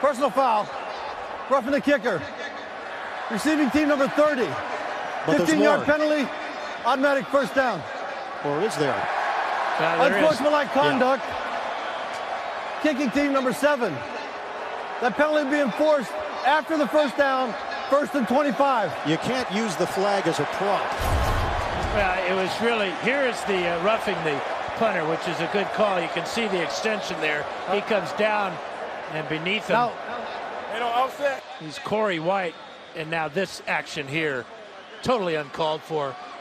Personal foul. Roughing the kicker. Receiving team number 30. 15-yard penalty. Automatic first down. Or is there? Unsportsmanlike conduct. Kicking team number 7. That penalty being enforced after the first down. 1st and 25. You can't use the flag as a prop. Well, it was really, here is the roughing the punter, which is a good call. You can see the extension there. He comes down, and beneath him, he's Corey White, and now this action here, totally uncalled for.